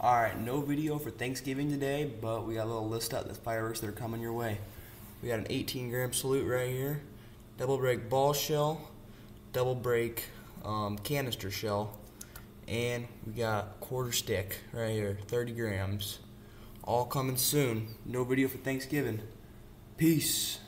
Alright, no video for Thanksgiving today, but we got a little list out of the fireworks that are coming your way. We got an 18-gram salute right here, double break ball shell, double break canister shell, and we got quarter stick right here, 30 grams. All coming soon. No video for Thanksgiving. Peace.